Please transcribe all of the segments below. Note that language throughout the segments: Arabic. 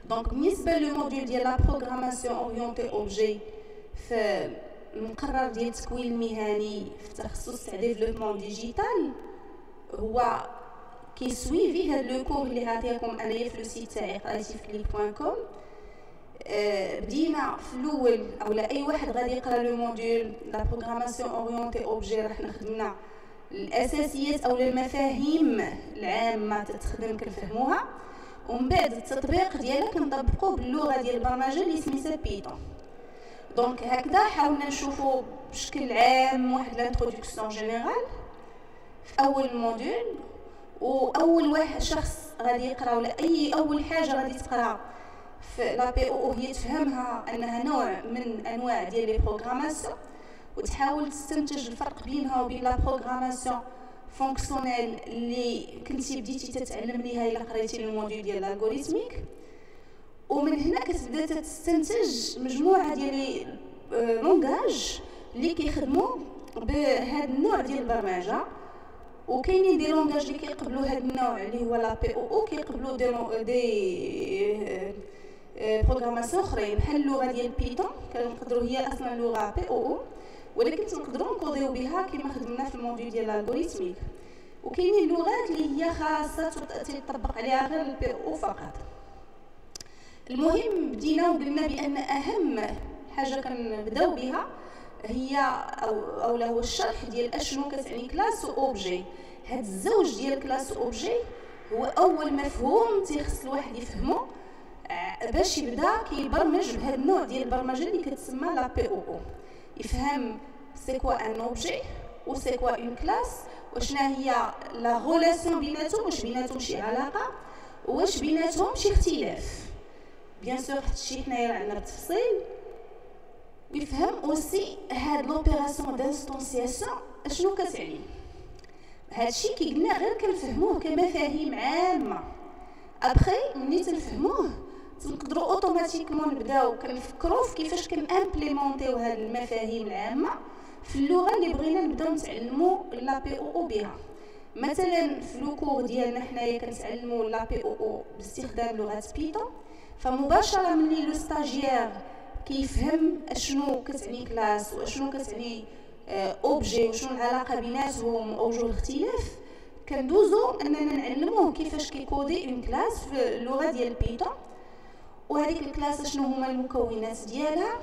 دونك بالنسبه لو موديول ديال لا بروغراماسيون اورينتي اوبجي في المقرر ديال التكوين المهني في تخصص تاع ديفلوبمون ديجيتال، هو كيسويفي هاد لو كور اللي غاديكم انايا في لو سيت تاعي creativeclick.com. بدينا في الاول اولا اي واحد غادي يقرا لو موديول لا بروغراماسيون اورينتي اوبجي راح نخدمنا الاساسيات او المفاهيم العامه تتخدم كنفهموها، ومن بعد التطبيق ديالها كنطبقوه باللغه ديال البرمجه اللي سميتها بيتون. دونك هكذا حاولنا نشوفوا بشكل عام واحد لانتروداكسيون جينيرال في اول موديول، واول واحد شخص غادي يقرا ولا اي اول حاجه غادي تقرا في لا بي او هي تفهمها انها نوع من انواع ديال لي بروغراماسيون، وتحاول تستنتج الفرق بينها وبين لا بروغراماسيون فونكسيونيل اللي كنتي بديتي تتعلم ليها الا قريتي الموديول ديال الالغوريثميك. ومن هنا كتبدا تستنتج مجموعه ديال لي لونغاج اللي كيخدموا بهذا النوع ديال البرمجه، وكاينين دي لونغاج اللي كيقبلوا هذا النوع اللي هو لا بي او كيقبلوا دي بروغراماسيون اخرين بحال اللغه ديال بيتون كنقدروا هي اصلا لغه بي او، ولكن تنقدروا نكوديو بها كما خدمنا في الموديول ديال الالغوريثميك. وكاينين اللغات اللي هي خاصه تطبق عليها غير البي او فقط. المهم بدينا وقلنا بان اهم حاجه كنبداو بها هي او هو الشرح ديال اشنو كتعني كلاس واوبجي. هاد الزوج ديال كلاس واوبجي هو اول مفهوم تيخص الواحد يفهمو باش يبدا كيبرمج بهذا النوع ديال البرمجه اللي كتسمى لا بي او. يفهم سي كوا ان اوبجي و سي كوا اون كلاس، وشنا هي لا غولاسيون بيناتهم، واش بيناتهم شي علاقه واش بيناتهم شي اختلاف. بيان سور هادشي حنايا عندنا بالتفصيل. ويفهم اوسي هاد لوبيراسيون دانستونسياسيون اشنو كتعني. هادشي كي قلنا غير كنفهموه كمفاهيم عامه، ابخي ملي تنفهموه تنقدروا اوتوماتيكمون نبداو كنفكروا في كيفاش كنامبليمونطيو هاد المفاهيم العامه في اللغه اللي بغينا نبداو نتعلموا لا بي او بها. مثلا في لو كور ديالنا حنايا كنتعلموا لا بي او باستخدام لغه بيتون، فمباشره ملي لو ستاجير كيفهم اشنو كتعني كلاس واشنو كتعني اوبجي وشنو العلاقه بيناتهم اوجه الاختلاف، كندوزو اننا نعلموه كيفاش كيكودي اون كلاس في اللغه ديال بيتون. وهذيك الكلاس شنو هما المكونات ديالها،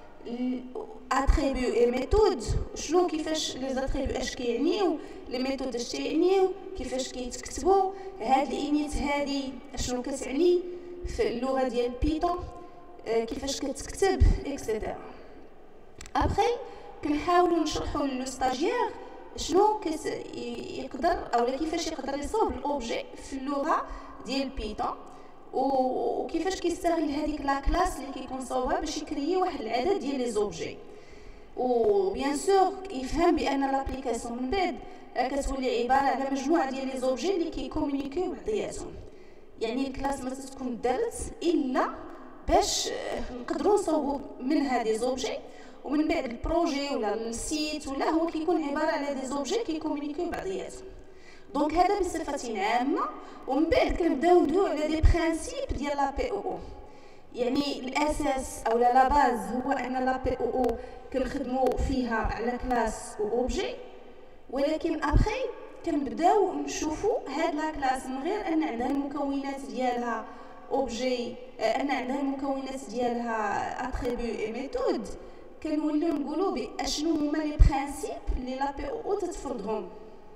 اتريبيو اي ميثود، شنو كيفاش لي زاتريبيو اش كيعنيو، لي ميثود اش كيعنيو، كيفاش كيتكتبوا، هاد الانيت هادي شنو كتعني في اللغه ديال بيتون، كيفاش كتكتب اكسيتيرا. ابخي كنحاولوا نشرحوا للو ستاجير شنو يقدر اولا كيفاش يقدر يصوب الاوبجي في اللغه ديال بيتون، وكيفاش كيستغل هذيك لا كلاس اللي كيكون صوبها باش يكريي واحد العدد ديال لي زوبجي. وبيان سور يفهم بان لابليكاسيون من بعد كتولي عباره على مجموعه ديال لي زوبجي اللي كيكومونيكيو بعضياتهم. يعني الكلاس ما تكون دارت الا باش نقدروا نصوبوا من هذه زوبجي، ومن بعد البروجي ولا السيت ولا هو كيكون عباره على دي زوبجي كيكومونيكيو بعضياتهم. دونك هذا بصفه عامه. ومن بعد كنبداو ندويو على دي برينسيپ ديال لا بي او. يعني الاساس او لا باز هو ان لا بي او كنخدموا فيها على كلاس واوبجي، ولكن ابخي كنبداو نشوفوا هاد لا كلاس من غير ان عندها المكونات ديالها اوبجي، ان عندها المكونات ديالها اتريبيو اي ميثود، كنوليو نقولوا باشنو هما لي برينسيپ اللي لا بي او تتفرضهم.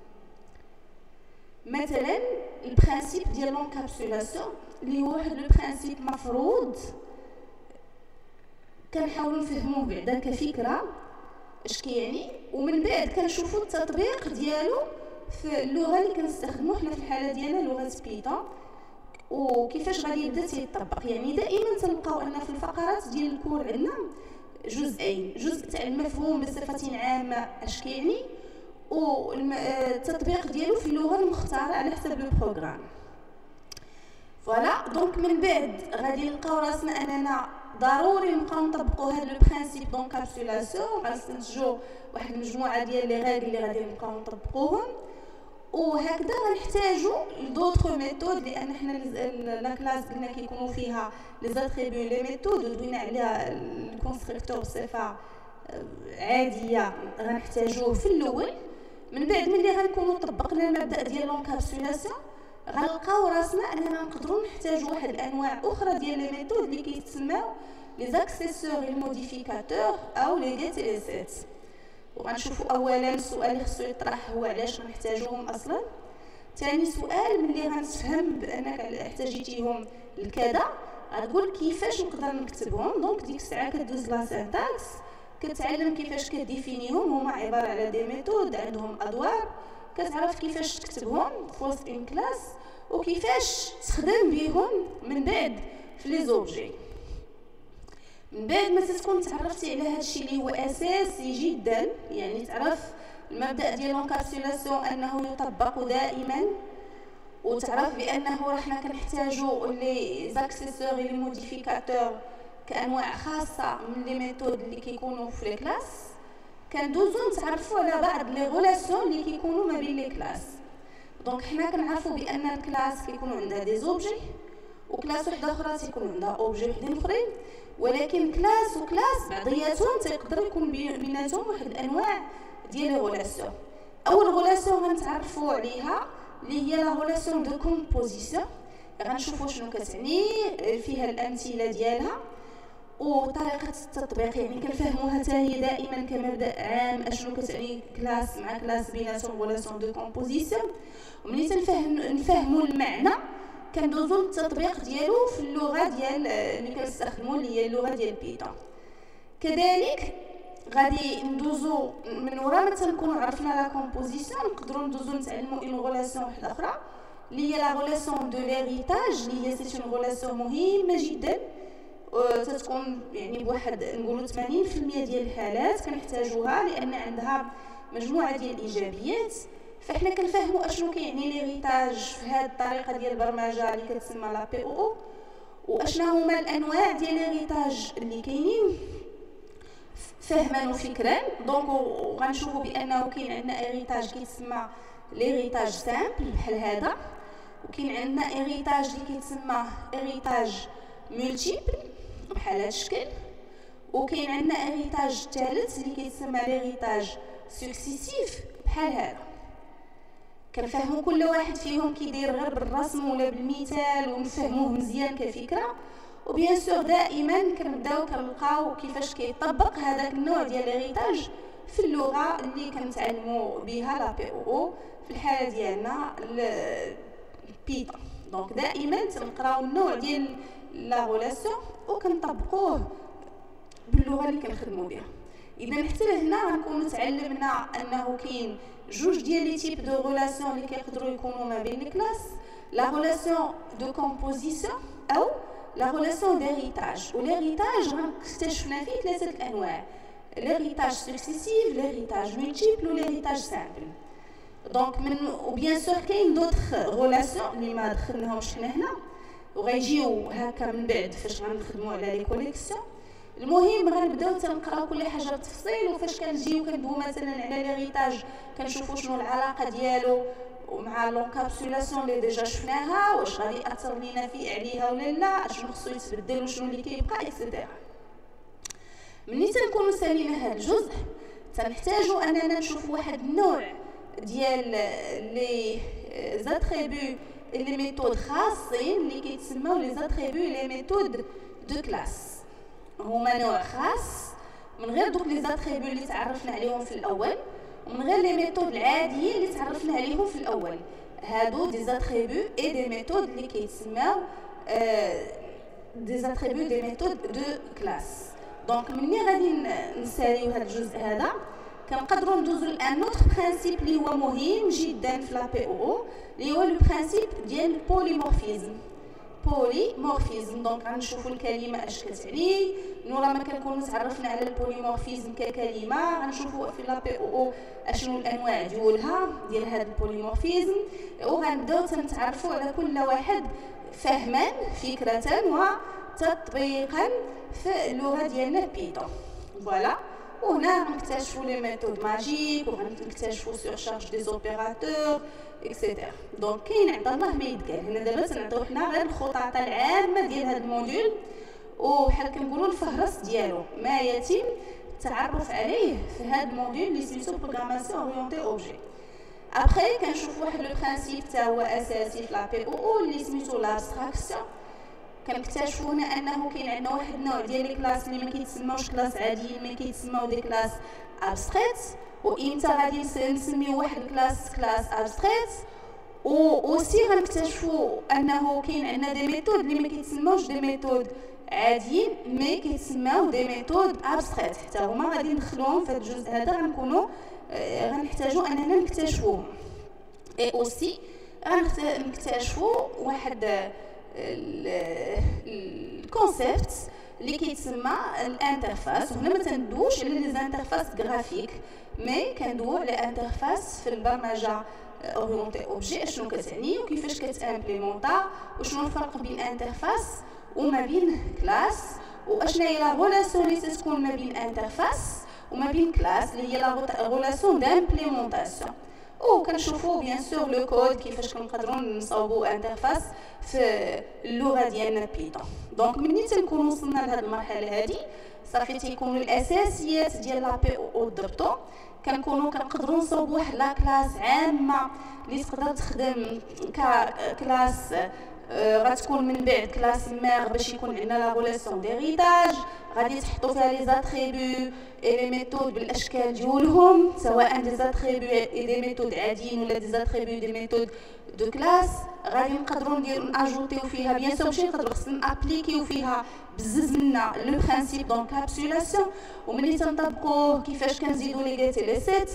مثلا البرينسيپ ديال لونكابسولاسيون اللي هو واحد لو برينسيپ مفروض كنحاولوا نفهموه بعدا كفكره اش كيعني، ومن بعد كنشوفوا التطبيق ديالو في اللغه اللي كنستخدموه حنا في الحاله ديالنا لغه بيتون، وكيفاش غادي يبدا تيطبق. يعني دائما تلقاو ان في الفقرات ديال الكور عندنا جزئين، جزء تاع المفهوم بصفه عامه اش كيعني، والتطبيق ديالو في اللغه المختاره على حسب البروغرام. فوالا دونك من بعد غادي نلقاو راسنا اننا ضروري نبقاو نطبقوا هذا لو برينسيپ دونكابسولاسيون، غنستنتجوا واحد المجموعه ديال لي ريغل اللي غادي نبقاو نطبقوهم. وهكذا غنحتاجو دوطخ ميثود، لان حنا لا كلاس قلنا كيكونوا فيها لي زاتريبيو لي ميثود ودوينا على الكونستركتور بصفه عاديه غنحتاجوه في الاول. من بعد ملي غنكونوا طبقنا المبدا ديال لونكابسولاسيون غنلقاو راسنا اننا نقدروا نحتاجوا واحد الانواع اخرى ديال لي ميثود اللي كيتسماو لي زاكسيسور الموديفيكاتور او لي جيت ريسيت. وغنشوفوا اولا السؤال اللي خصو يطرح هو علاش غنحتاجوهم اصلا. ثاني سؤال ملي غنتفهم بانك احتاجيتيهم لكذا غتقول كيفاش نقدر نكتبهم. دونك ديك الساعه كدوز لا سينتاكس كتعلم كيفاش كديفينيهم، هما عباره على دي ميثود عندهم ادوار، كتعرف كيفاش تكتبهم في وسط ان كلاس وكيفاش تخدم بهم من بعد في لي زوبجي. من بعد ما تكون تعرفتي على هذا الشيء اللي هو اساسي جدا، يعني تعرف المبدا ديال لونكابسولاسيون انه يطبق دائما، وتعرف بانه راحنا كنحتاجوا لي زاكسيسور لي موديفيكاتور كانواع خاصه من لي ميثود اللي كيكونوا في لي كلاس. كندوزو نتعرفوا على بعض لي غولاسيون اللي كيكونوا ما بين لي كلاس. دونك حنا كنعرفوا بان الكلاس كيكونوا عندها دي زوبجي، وكلاس وحده اخرى تيكون عندها اوبجي وحدين اخرين، ولكن كلاس وكلاس بعضياتهم تيقدر يكون بيناتهم واحد الانواع ديال الغولاسيون. اول غولاسيون غنتعرفوا عليها اللي هي لا غولاسيون دو كومبوزيسيون، غنشوفوا شنو كتعني، فيها الامثله ديالها وطريقه التطبيق، يعني كنفهموها حتى هي دائما كمبدا عام اشنو كتعني كلاس مع كلاس بيناتهم غولاسيون دو كومبوزيسيون. وملي نفهموا المعنى كندوزو للتطبيق ديالو في اللغه ديال اللي كنستخدموا اللي هي اللغه ديال بيتون. كذلك غادي ندوزو من ورا ما تنكونوا عرفنا لا كومبوزيسيون نقدروا ندوزو نتعلموا اون غولاسيون واحده اخرى اللي هي لا غولاسيون دو ليريتاج، اللي هي سيت اون غولاسيون مهمه جدا تتكون يعني بواحد نقولوا 80% ديال الحالات كنحتاجوها لان عندها مجموعه ديال الايجابيات. فاحنا كنفهموا اشنو كيعني ليريتاج في هذه الطريقه ديال البرمجه اللي كتسمى لا بي او، واشنا هما الانواع ديال ليريتاج اللي كاينين فهما وفكرا. دونك غنشوفوا بانه كاين عندنا ايريتاج كيتسمى ليريتاج سامبل بحال هذا، وكاين عندنا ايريتاج اللي كيتسمى ايريتاج مولتيبل بحال هذا الشكل، وكاين عندنا ايريتاج ثالث اللي كيتسمى ليريتاج سكسيسيف بحال هذا. كنفهموا كل واحد فيهم كيدير غير بالرسم ولا بالمثال ونفهموه مزيان كفكره، وبيان سور دائما كنبداو كنلقاو كيفاش كيطبق هذاك النوع ديال ليريتاج في اللغه اللي كنتعلموا بها لا بي او، في الحاله ديالنا بيتون. دونك دائما تنقراو النوع ديال لا غولاسيون وكنطبقوه باللغه اللي كنخدموا بها. اذا حتى لهنا غنكونوا تعلمنا انه كاين جوج ديال لي تيب دو غولاسيون اللي كيقدروا يكونوا ما بين الكلاس، لا غولاسيون دو كومبوزيسيون او لا غولاسيون ديريتاج. وليريتاج اكتشفنا فيه ثلاثه الانواع، ليريتاج سكسيسيف، ليريتاج مولتيبل وليريتاج سامبل. دونك من وبيان سور كاين دوطخ غولاسيون اللي ما دخلناهمش حنا هنا وغيجيو هكا من بعد فاش غنخدموا على لي كوليكسيون. المهم غنبداو تنقراو كل حاجه بالتفصيل، وفاش كنجيو كندويو مثلا على ليريتاج كنشوفوا شنو العلاقه ديالو ومع لونكابسولاسيون اللي ديجا شفناها، واش غادي ياثر لينا فيه عليها ولا لا، شنو خصو يتبدل وشنو اللي كيبقى اكسيتيرا. ملي تنكونوا سالينا هذا الجزء تنحتاجوا اننا نشوفوا واحد النوع ديال لي زاتريبيو لي ميثود خاصين اللي كيتسموا لي زاتريبيو لي ميثود دو كلاس. هما نوع خاص من غير دوك لي زاتريبيو اللي تعرفنا عليهم في الاول ومن غير لي ميثود العاديين اللي تعرفنا عليهم في الاول. هادو دي زاتريبيو اي دي ميثود اللي كيتسموا دي زاتريبيو دي ميثود دو كلاس. دونك مني غادي نساليو هذا الجزء هذا كنقدروا ندوزو لان نوتر برينسيپ اللي هو مهم جدا في لا بي او اللي هو لو برينسيپ ديال البوليمورفيزم. بوليمورفيزم دونك غنشوفوا الكلمه اش كتعني. نورا ما كنكونوا تعرفنا على البوليمورفيزم ككلمه غنشوفوا في لا بي او اشنو الانواع ديالها ديال هذا البوليمورفيزم، وغنبداو تنتعرفوا على كل واحد فهما فكره وتطبيقا في اللغه ديالنا بيتون. فوالا وهنا غنكتشفوا لي ميثود ماجيك وغنكتشفوا سور شارج دي زوبيراتور اكسيتيرا. دونك كاين عند الله ما يتقال. هنا دابا تنعطيو حنا غير الخطط العامه ديال هذا الموديول، وبحال كنقولوا الفهرس ديالو ما يتم التعرف عليه في هذا الموديول اللي سميتو بروغراماسيون اورينتي اوبجي. ابخي كنشوف واحد لو برينسيپ تا هو اساسي في لا بي او اللي سميتو لابستراكسيون. كنكتشفوا هنا انه كاين عندنا واحد النوع ديال لي كلاس اللي ما كيتسموش كلاس عاديين، ما كيتسموا دي كلاس ابستريت. وامتى غادي نسميو واحد الكلاس كلاس ابستريت، و اوسي غنكتشفوا انه كاين عندنا دي ميثود اللي ما كيتسموش دي ميثود عاديين، مي كيتسماو دي ميثود ابستريت. حتى هما غادي ندخلوهم في هذا الجزء هذا، غنكونوا غنحتاجوا اننا نكتشفوهم. اي اوسي غنكتشفوا واحد الكونسيبت اللي كيتسمى الانترفاس. وهنا ما تندوش على لي انترفاس غرافيك، مي كندويو على انترفاس في البرمجه اورينتي اوبجي. شنو كتعني وكيفاش كتامبليمونطا، وشنو الفرق بين انترفاس وما بين كلاس، واشنا هي لا ريلاسيون اللي تكون ما بين انترفاس وما بين كلاس اللي هي لا ريلاسيون دامبليمونطاسيون. وكنشوفوا بيان سور لو كود كيفاش كنقدروا نصاوبوا انترفاس في اللغه ديالنا بيتون. دونك ملي تنكونوا وصلنا لهاد المرحله هادي صافي تيكونوا الاساسيات ديال لا بي او ضبطوا. كنكونوا كنقدروا نصاوبوا واحد لا كلاس عامه اللي تقدر تخدم كلاس غتكون من بعد كلاس مير باش يكون عندنا لا ريلاسيون ديريتاج. غادي تحطوا فيها لي زاتريبيو اي لي ميثود بالاشكال ديالهم، سواء دي زاتريبيو اي دي ميثود عاديين ولا دي زاتريبيو دي ميثود دو كلاس. غادي نقدروا نديروا ناجوتيو فيها بيان سور ماشي نقدروا خصنا نابليكيو فيها بزز منا لو برينسيپ دونكابسولاسيون. وملي تنطبقوه كيفاش كنزيدوا لي غيتي لي سيت،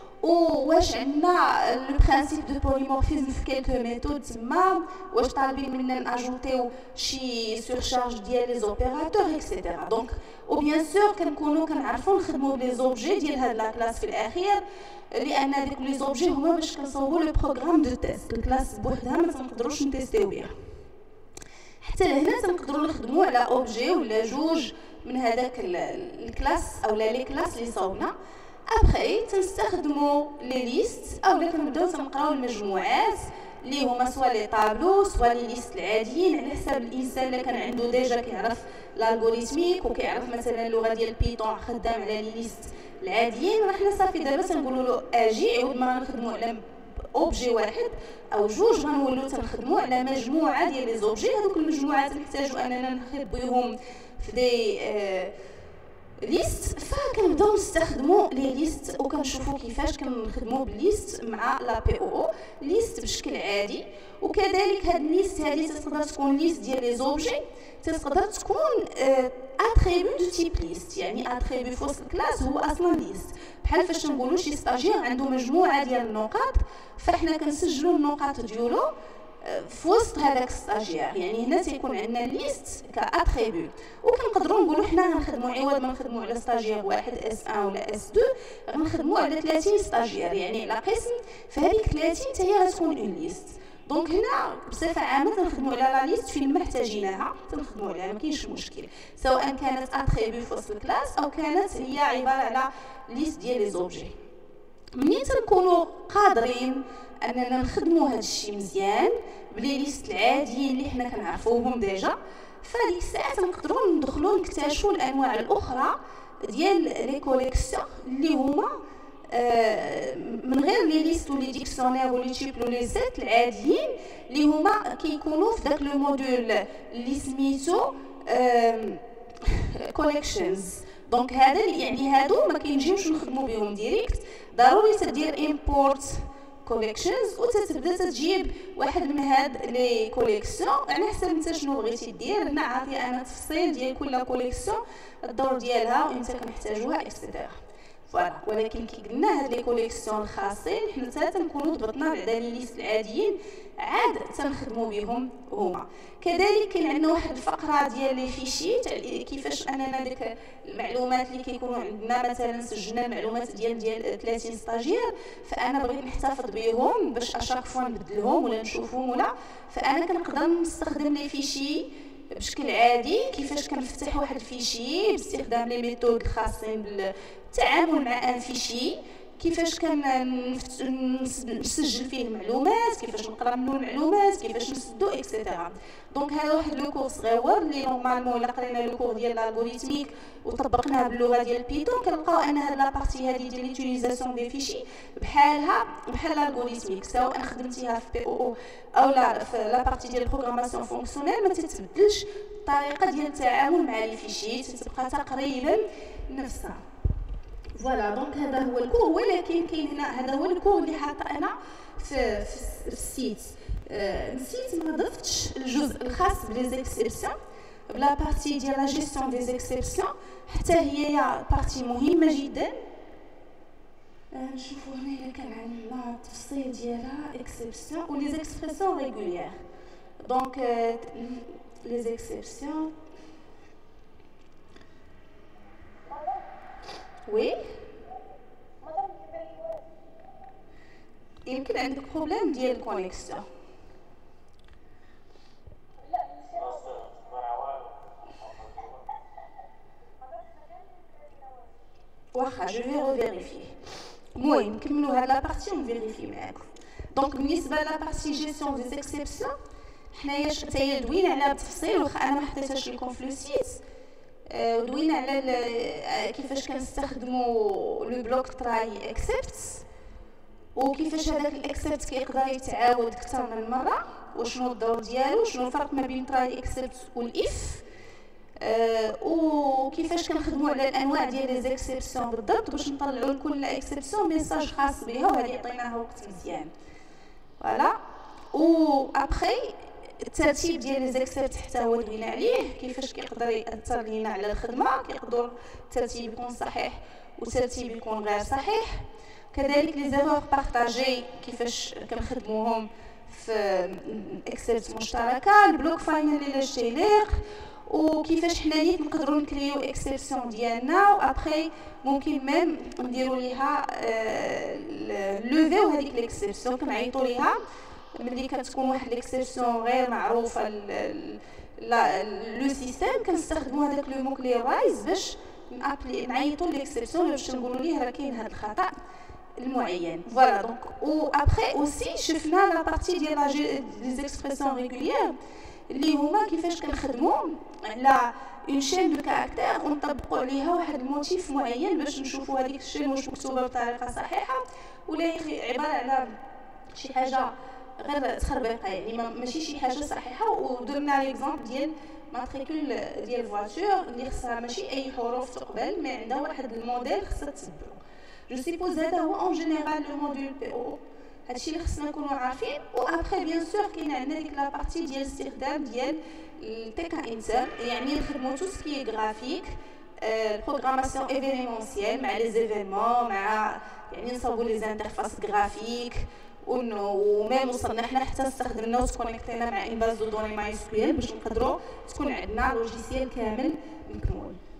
واش عندنا لو برينسيپ دو بوليمورفيزم في كيلكو ميثود تما، واش طالبين منا ناجوتيو شي سورشارج ديال لي زوبيراتور اكسيتيرا. دونك وبيان سور كنكونوا كنعرفوا نخدموا بلي زوبجي ديال هاد لا كلاس في الاخير، لان ديك لي زوبجي هما باش كنصاوبوا لو بروغرام دو تيست. الكلاس بوحدها ما تنقدروش نتيستيو بها. حتى لهنا تنقدروا نخدموا على اوبجي ولا جوج من هذاك الكلاس او لي كلاس اللي صاوبنا. ابخي تنستخدموا لي ليست او كنبداو تنقراو المجموعات اللي هما سوا لي طابلو سوا لي ليست العاديين، على حساب الانسان اللي كان عنده ديجا كيعرف الالغوريثميك وكيعرف مثلا اللغه ديال بيتون خدام على لي ليست العاديين. حنا صافي دابا تنقولوا له اجي عوض ما نخدموا على اوبجي واحد او جوج، غنولوا تنخدموا على مجموعه ديال لي زوبجي. هذوك المجموعات نحتاجوا اننا نخبيهم في دي ليست، فكنبداو نستخدموا لي ليست وكنشوفوا كيفاش كنخدموا بالليست مع لا بي او ليست بشكل عادي. وكذلك هاد الليست هذه تقدر تكون ليست ديال لي زوبجي، تقدر تكون اتريبيو دو تيب ليست. يعني اتريبيو في وسط الكلاس هو اصلا ليست، بحال فاش نقولوا شي ستاجير عنده مجموعه ديال النقاط، فاحنا كنسجلوا النقاط ديالو في وسط هذاك ستاجير. يعني هنا تيكون عندنا ليست كاتريبيو، وكنقدروا نقولوا حنا غنخدموا عوض ما نخدموا على ستاجير واحد اس 1 ولا اس 2 غنخدموا على 30 ستاجير، يعني على قسم فهذيك 30 حتى هي غتكون اون ليست. دونك هنا بصفه عامه تنخدموا على لا ليست فين ما احتاجيناها تنخدموا عليها، ما كاينش مشكل، سواء كانت اتريبيو في وسط الكلاس او كانت هي عباره على ليست ديال لي زوبجي. منين تنكونوا قادرين اننا نخدموا هذا الشيء مزيان بلي ليست العاديين اللي حنا كنعرفوهم ديجا، فهاديك الساعه تنقدروا ندخلوا نكتشفوا الانواع الاخرى ديال لي كوليكسيون اللي هما من غير لي ليست ولي ديكسيونير ولي تيب ولي سيت العاديين اللي هما كيكونوا في داك لو موديول اللي سميتو كوليكشنز. دونك هذا يعني هادو ما كينجيوش نخدموا بهم ديريكت، ضروري تدير امبورت كوليكشنز وتتبدا تجيب واحد من هاد لي كوليكسيون على حسب انت شنو بغيتي دير. هنا عاطي انا تفصيل ديال كل كوليكسيون الدور ديالها وامتى كنحتاجوها اكسيتيرا. فوالا، ولكن كي قلنا هاد لي كوليكسيون الخاصين حنا تنكونوا ضبطنا على لي ليست العاديين عاد تنخدموا بهم هما. كذلك كاين عندنا واحد الفقره ديال لي فيشي كيفاش اننا ديك المعلومات اللي كيكونوا عندنا، مثلا سجلنا المعلومات ديال 30 ستاجير، فانا بغيت نحتفظ بهم باش اشاك فوا نبدلهم ولا نشوفهم ولا، فانا كنقدر نستخدم لي فيشي بشكل عادي. كيفاش كنفتح واحد الفيشي باستخدام لي ميثود الخاصين بالتعامل مع ان فيشي، كيفاش نسجل فيه المعلومات، كيفاش نقرا منه المعلومات، كيفاش نسدو اكسيتيرا. دونك هذا واحد لو كور صغيور اللي نورمالمون الا قرينا لو كور ديال الالغوريثميك وطبقناه باللغه ديال بيتون كنلقاو ان هاد لابارتي هادي ديال ليوتيليزاسيون دي فيشي بحال الالغوريثميك، سواء خدمتيها في بي او او لا في لابارتي ديال البروغراماسيون فونكسيونيل ما تتبدلش الطريقه ديال التعامل مع لي فيشي، تتبقى تقريبا نفسها. فوالا دونك هذا هو الكور، ولكن كاين هنا هذا هو الكور اللي حاطه انا في السيت. نسيت ما ضفتش الجزء الخاص بليزيكسيبسيون بلا بارتي ديال لا جيستيون دي زيكسيبسيون، حتى هي بارتي مهمه جدا. نشوفوا هنا كان عندنا التفصيل ديالها اكسيبسيون و لي زيكسبرسيون ريغوليير. دونك لي زيكسيبسيون وي يمكن عندك بروبليم ديال الكونيكسيون. واخا جو في ريفيريفي. المهم نكملوا هاد لا بارتي ونفيريفي معاكم. دونك بالنسبه لا بارتي جيستيون دي زيكسيبسيون حنايا حتى هي دوينا عليها بالتفصيل، واخا انا ما حطيتهاش لكم في لو سيت. دوينا على كيفاش كنستخدموا لو بلوك تراي اكسبت، وكيفاش هذاك الاكسبت كيقدر يتعاود اكثر من مره، وشنو الدور ديالو، شنو الفرق ما بين تراي اكسبت والاف، وكيفاش كنخدموا على الانواع ديال لي زيكسيبسيون بالضبط باش نطلعوا لكل اكسبسيون ميساج خاص بها، وهذه عطيناها وقت مزيان. فوالا و ابخي الترتيب ديال لي زيكسيبت حتى هو دوينا عليه، كيفاش كيقدر ياثر لينا على الخدمه، كيقدر الترتيب يكون صحيح والترتيب يكون غير صحيح. كذلك لي زيرور بارطاجي كيفاش كنخدموهم في اكسبت مشتركه، البلوك فاينل الى الشيليق، وكيفاش حنايا نقدروا نكريو اكسبسيون ديالنا، وابخي ممكن ميم نديروا ليها لوفيو هذيك الاكسبسيون كنعيطوا ليها ملي كتكون واحد الاكسبسيون غير معروفه لو سيستيم، كنستخدموا هذاك لو مو كلي رايز باش نعيطوا للاكسبسيون باش نقولوا ليه راه كاين هذا الخطا المعين. فوالا دونك و ابخي اوسي شفنا لا بارتي ديال لي زيكسبرسيون ريغوليير اللي هما كيفاش كنخدموا على اون شين دو كاركتير ونطبقوا عليها واحد الموتيف معين باش نشوفوا هذيك الشين واش مكتوبه بطريقه صحيحه ولا عباره على شي حاجه غير تخربيقه، يعني ماشي شي حاجه صحيحه. ودرنا ليكزامبل ديال ماتريكول ديال فواتور اللي خصها ماشي اي حروف تقبل، مي عندها واحد الموديل خصها تتبعو. جو سيبوز هذا هو اون جينيرال لو موديل بي او، هادشي اللي خصنا نكونوا عارفين. و ابخي بيان سور كاين عندنا ديك لا بارتي ديال الاستخدام ديال التيكا انتر، يعني نخدموا تو سكي غرافيك، البروغراماسيون ايفينيمونسيال مع لي زيفينمون، مع يعني نصاوبوا لي زانترفاس غرافيك، وميم وصلنا حنا حتى استخدمنا وتكونيكتينا مع ان باز دو دوني ماي اس كيو ال باش نقدروا تكون عندنا لوجيسيال كامل مكمول.